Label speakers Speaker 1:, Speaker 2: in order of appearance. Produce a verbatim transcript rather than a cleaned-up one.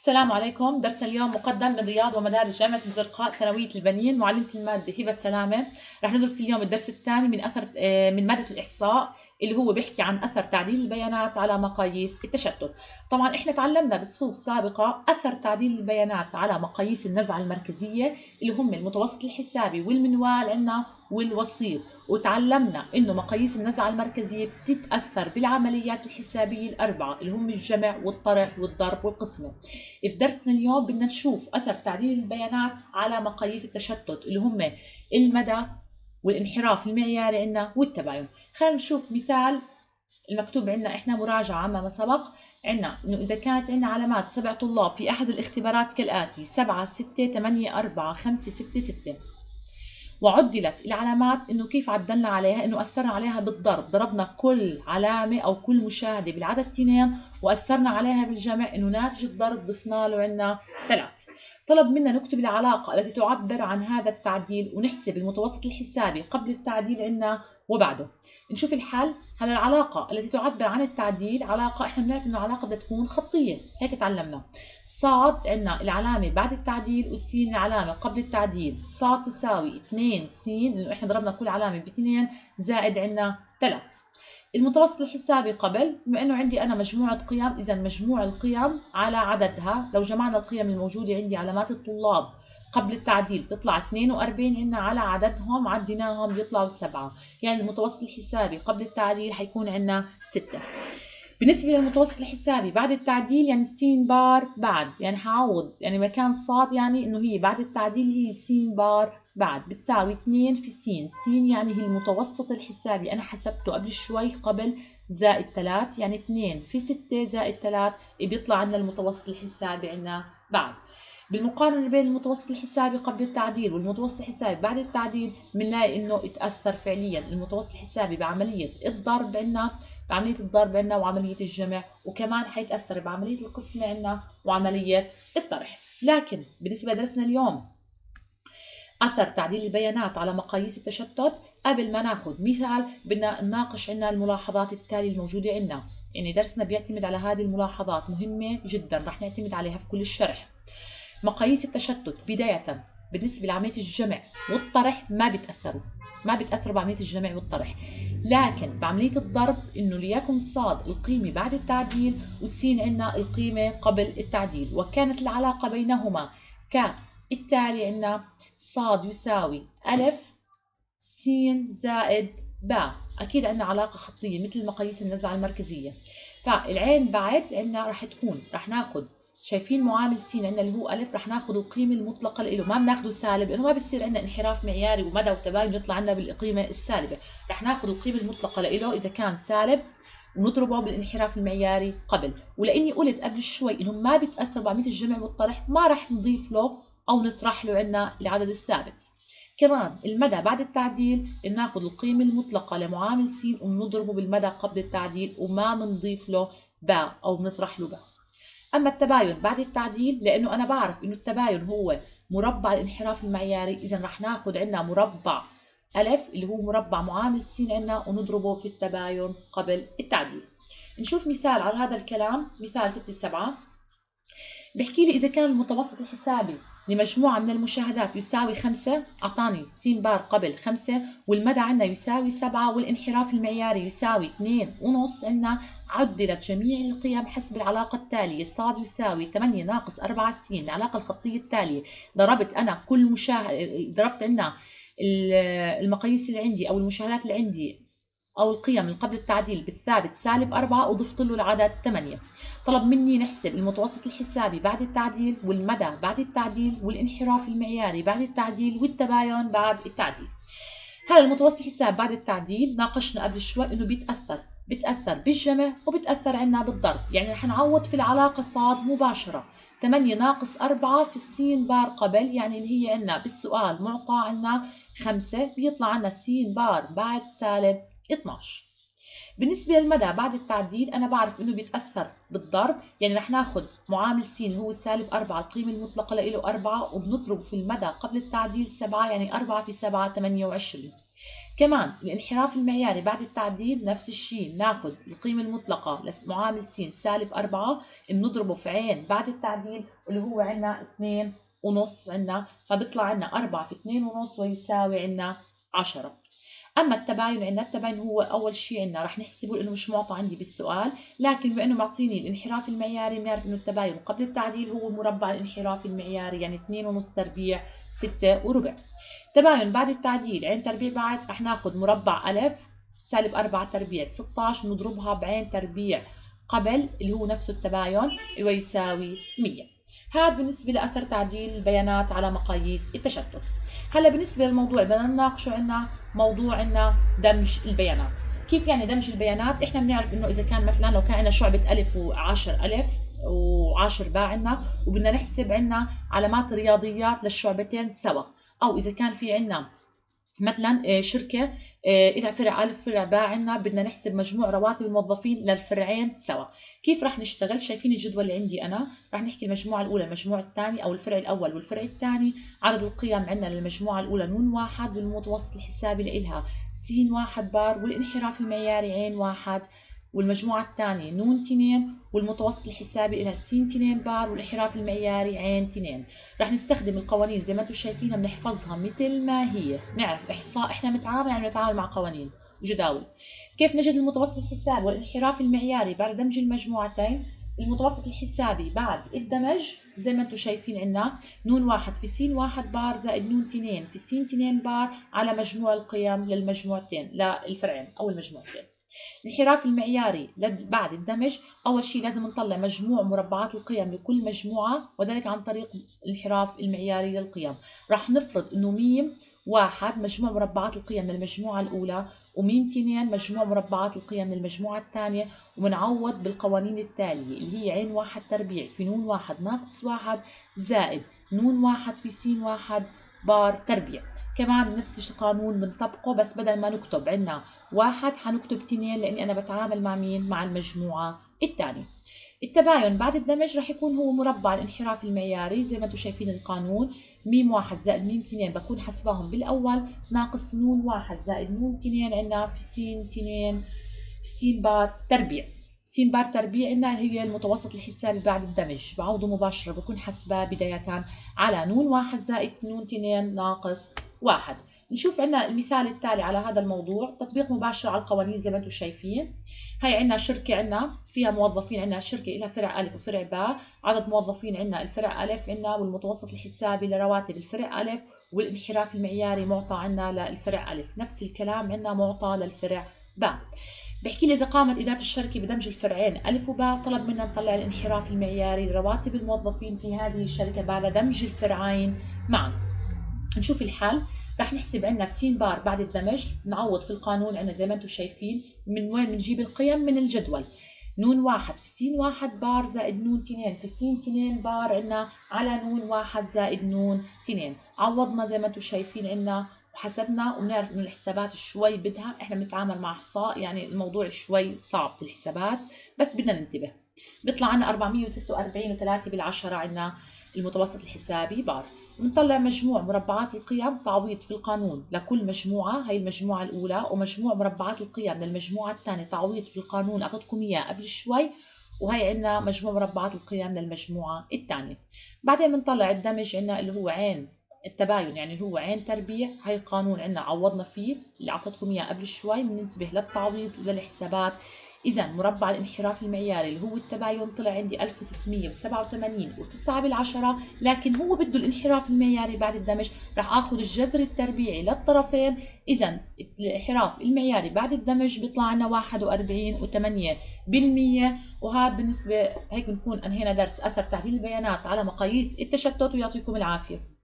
Speaker 1: السلام عليكم. درس اليوم مقدم من رياض ومدارس جامعة الزرقاء ثانوية البنين، معلمة المادة هبة السلامة. رح ندرس اليوم الدرس الثاني من أثر من مادة الإحصاء اللي هو بيحكي عن أثر تعديل البيانات على مقاييس التشتت. طبعا إحنا تعلمنا بصفوف سابقة أثر تعديل البيانات على مقاييس النزعة المركزية اللي هم المتوسط الحسابي والمنوال عندنا والوسيط، وتعلمنا إنه مقاييس النزعة المركزية بتتأثر بالعمليات الحسابية الأربعة اللي هم الجمع والطرح والضرب والقسمة. في درسنا اليوم بدنا نشوف أثر تعديل البيانات على مقاييس التشتت اللي هم المدى والانحراف المعياري عندنا والتباين. خلينا نشوف مثال المكتوب عندنا احنا مراجعة عما ما سبق. عندنا انه اذا كانت عندنا علامات سبع طلاب في احد الاختبارات كالاتي: سبعة ستة ثمانية أربعة خمسة ستة ستة، وعدلت العلامات انه كيف عدلنا عليها؟ انه اثرنا عليها بالضرب، ضربنا كل علامة او كل مشاهدة بالعدد اثنين واثرنا عليها بالجمع، انه ناتج الضرب ضفنا له عندنا ثلاث. طلب منا نكتب العلاقة التي تعبر عن هذا التعديل ونحسب المتوسط الحسابي قبل التعديل عندنا وبعده. نشوف الحل. هلا العلاقة التي تعبر عن التعديل علاقة احنا بنعرف انه علاقة بدها تكون خطية، هيك تعلمنا. صاد عندنا العلامة بعد التعديل والسين العلامة قبل التعديل. صاد تساوي اثنين س، لأنه احنا ضربنا كل علامة باثنين، زائد عندنا ثلاث. المتوسط الحسابي قبل، بما انه عندي انا مجموعة قيم، اذا مجموع القيم على عددها. لو جمعنا القيم الموجودة عندي علامات الطلاب قبل التعديل بيطلع اثنين وأربعين عندنا على عددهم، عديناهم بيطلعوا سبعة، يعني المتوسط الحسابي قبل التعديل حيكون عندنا ستة. بالنسبة للمتوسط الحسابي بعد التعديل يعني س بار بعد، يعني حعوض يعني مكان صاد، يعني انه هي بعد التعديل هي س بار بعد بتساوي اثنين في س. س يعني هي المتوسط الحسابي، انا حسبته قبل شوي قبل، زائد ثلاث، يعني اثنين في ستة زائد ثلاث بيطلع عندنا المتوسط الحسابي عندنا بعد. بالمقارنة بين المتوسط الحسابي قبل التعديل والمتوسط الحسابي بعد التعديل بنلاقي انه اتأثر فعليا المتوسط الحسابي بعملية الضرب عندنا بعملية الضرب عندنا وعملية الجمع، وكمان حيتأثر بعملية القسمة عندنا وعملية الطرح. لكن بالنسبة لدرسنا اليوم أثر تعديل البيانات على مقاييس التشتت، قبل ما ناخذ مثال بدنا نناقش عندنا الملاحظات التالية الموجودة عندنا. يعني درسنا بيعتمد على هذه الملاحظات، مهمة جدا رح نعتمد عليها في كل الشرح. مقاييس التشتت بداية بالنسبة لعملية الجمع والطرح ما بيتأثروا ما بيتأثروا بعملية الجمع والطرح، لكن بعملية الضرب إنه ليكن صاد القيمة بعد التعديل والسين عندنا القيمة قبل التعديل، وكانت العلاقة بينهما كالتالي: عندنا صاد يساوي ألف س زائد باء. أكيد عندنا علاقة خطية مثل مقاييس النزعة المركزية. فالعين بعد عندنا راح تكون، راح ناخذ شايفين معامل س عندنا اللي هو ألف، رح ناخذ القيمة المطلقة له، ما بناخذه سالب لأنه ما بصير عندنا انحراف معياري ومدى وتباين يطلع عندنا بالقيمة السالبة. رح ناخذ القيمة المطلقة له إذا كان سالب ونضربه بالانحراف المعياري قبل. ولأني قلت قبل شوي إنه ما بيتأثر بعملية الجمع والطرح، ما رح نضيف له أو نطرح له عندنا العدد الثابت. كمان المدى بعد التعديل بناخذ القيمة المطلقة لمعامل س ونضربه بالمدى قبل التعديل، وما بنضيف له باء أو بنطرح له باء. أما التباين بعد التعديل، لأنه أنا بعرف إنه التباين هو مربع الانحراف المعياري، إذا رح ناخذ عندنا مربع ألف اللي هو مربع معامل س عندنا ونضربه في التباين قبل التعديل. نشوف مثال على هذا الكلام. مثال ستة سبعة بحكي لي إذا كان المتوسط الحسابي لمجموعة من المشاهدات يساوي خمسة، أعطاني س بار قبل خمسة، والمدى عندنا يساوي سبعة، والانحراف المعياري يساوي اثنين ونص. عندنا عدلت جميع القيم حسب العلاقة التالية: صاد يساوي ثمانية ناقص أربعة س. العلاقة الخطية التالية: ضربت أنا كل مشاهد، ضربت عندنا المقاييس اللي عندي أو المشاهدات اللي عندي أو القيم اللي قبل التعديل بالثابت سالب أربعة وضفت له العدد ثمانية. طلب مني نحسب المتوسط الحسابي بعد التعديل والمدى بعد التعديل والانحراف المعياري بعد التعديل والتباين بعد التعديل. هذا المتوسط الحساب بعد التعديل ناقشنا قبل شوي انه بيتأثر بيتأثر بالجمع وبيتأثر عندنا بالضرب، يعني رح نعوض في العلاقة صاد مباشرة. ثمانية ناقص أربعة في السين بار قبل، يعني اللي هي عندنا بالسؤال معطى عندنا خمسة، بيطلع عندنا السين بار بعد سالب اثنعش. بالنسبة للمدى بعد التعديل أنا بعرف إنه بيتأثر بالضرب، يعني رح ناخذ معامل س هو سالب أربعة، القيمة المطلقة له أربعة، وبنضرب في المدى قبل التعديل سبعة، يعني أربعة في سبعة ثمانية وعشرين. كمان الانحراف المعياري بعد التعديل نفس الشيء، بناخذ القيمة المطلقة لمعامل س سالب أربعة بنضربه في عين بعد التعديل اللي هو عندنا اثنين ونص عندنا، فبيطلع عندنا أربعة في اثنين ونص ويساوي عندنا عشرة. أما التباين عندنا، التباين هو أول شيء عندنا رح نحسبه لأنه مش معطى عندي بالسؤال، لكن بأنه معطيني الانحراف المعياري بنعرف إنه التباين قبل التعديل هو مربع الانحراف المعياري، يعني اثنين ونص تربيع ستة وربع. تباين بعد التعديل عين تربيع بعد رح ناخذ مربع ألف سالب أربعة تربيع ستة عشر نضربها بعين تربيع قبل اللي هو نفسه التباين ويساوي مية. هذا بالنسبة لأثر تعديل البيانات على مقاييس التشتت. هلا بالنسبة للموضوع بدنا نناقشه، عندنا موضوع عندنا دمج البيانات. كيف يعني دمج البيانات؟ احنا بنعرف انه اذا كان مثلا لو كان عندنا شعبة ألف وعشر ألف وعشر باء عندنا وبدنا نحسب عندنا علامات رياضيات للشعبتين سوا، او اذا كان في عندنا مثلا شركة إلى فرع ألف فرع باء عندنا بدنا نحسب مجموع رواتب الموظفين للفرعين سوا. كيف رح نشتغل؟ شايفين الجدول اللي عندي أنا؟ رح نحكي المجموعة الأولى المجموع الثاني أو الفرع الأول والفرع الثاني. عدد القيم عندنا للمجموعة الأولى نون واحد والمتوسط الحسابي لإلها س واحد بار والانحراف المعياري عين واحد، والمجموعة الثانية نون اثنين والمتوسط الحسابي لها س اثنين بار والانحراف المعياري عين اثنين. رح نستخدم القوانين زي ما انتم شايفينها بنحفظها مثل ما هي، نعرف احصاء احنا متعامل يعني بنتعامل مع قوانين وجداول. كيف نجد المتوسط الحسابي والانحراف المعياري بعد دمج المجموعتين؟ المتوسط الحسابي بعد الدمج زي ما انتم شايفين عندنا نون واحد في س واحد بار زائد نون اثنين في س اثنين بار على مجموع القيم للمجموعتين للفرعين او المجموعتين. الانحراف المعياري بعد الدمج، أول شيء لازم نطلع مجموع مربعات القيم لكل مجموعة وذلك عن طريق الانحراف المعياري للقيم. راح نفرض إنه ميم واحد مجموع مربعات القيم للمجموعة الأولى وميم اثنين مجموع مربعات القيم للمجموعة الثانية، وبنعوض بالقوانين التالية اللي هي عين واحد تربيع في نون واحد ناقص واحد زائد نون واحد في س واحد بار تربيع. كمان نفس القانون بنطبقه بس بدل ما نكتب عندنا واحد حنكتب اثنين لاني انا بتعامل مع مين؟ مع المجموعه الثانيه. التباين بعد الدمج راح يكون هو مربع الانحراف المعياري زي ما انتم شايفين القانون، ميم واحد زائد ميم اثنين بكون حسباهم بالاول ناقص نون واحد زائد نون اثنين عندنا في س اثنين في س بار تربيع. س بار تربيع عندنا هي المتوسط الحسابي بعد الدمج، بعوضه مباشره بكون حسباه بدايه على نون واحد زائد نون اثنين ناقص واحد. نشوف عندنا المثال التالي على هذا الموضوع، تطبيق مباشر على القوانين زي ما انتم شايفين. هي عندنا شركة عندنا فيها موظفين، عندنا شركة لها فرع ألف وفرع باء، عدد موظفين عندنا الفرع ألف عندنا والمتوسط الحسابي لرواتب الفرع ألف والانحراف المعياري معطى عندنا للفرع ألف، نفس الكلام عندنا معطى للفرع باء. بحكي لي إذا قامت إدارة الشركة بدمج الفرعين ألف وباء طلب منا نطلع الانحراف المعياري لرواتب الموظفين في هذه الشركة بعد دمج الفرعين معا. نشوف الحل. رح نحسب عندنا س بار بعد الدمج، نعوض في القانون عندنا زي ما انتم شايفين. من وين بنجيب القيم؟ من الجدول. نون واحد في س واحد بار زائد نون اثنين في س اثنين بار عندنا على نون واحد زائد نون اثنين. عوضنا زي ما انتم شايفين عندنا وحسبنا، وبنعرف انه الحسابات شوي بدها، احنا بنتعامل مع احصاء يعني الموضوع شوي صعب في الحسابات بس بدنا ننتبه. بيطلع عندنا أربعمية وستة وأربعين وثلاثة بالعشرة عندنا المتوسط الحسابي بار. بنطلع مجموع مربعات القيم تعويض في القانون لكل مجموعة، هي المجموعة الأولى، ومجموع مربعات القيم للمجموعة الثانية تعويض في القانون أعطيتكم إياه قبل شوي، وهي عندنا مجموع مربعات القيم للمجموعة الثانية. بعدين بنطلع الدمج عندنا اللي هو عين التباين يعني اللي هو عين تربيع، هي القانون عندنا عوضنا فيه اللي أعطيتكم إياه قبل شوي. بننتبه للتعويض وللحسابات. إذا مربع الانحراف المعياري اللي هو التباين طلع عندي ألف وستمية وسبعة وثمانين وتسعة بالعشرة، لكن هو بده الانحراف المعياري بعد الدمج راح آخذ الجذر التربيعي للطرفين. إذا الانحراف المعياري بعد الدمج بيطلع لنا واحد وأربعين وثمانية بالمية. وهذا بالنسبة هيك بنكون أنهينا درس أثر تعديل البيانات على مقاييس التشتت، ويعطيكم العافية.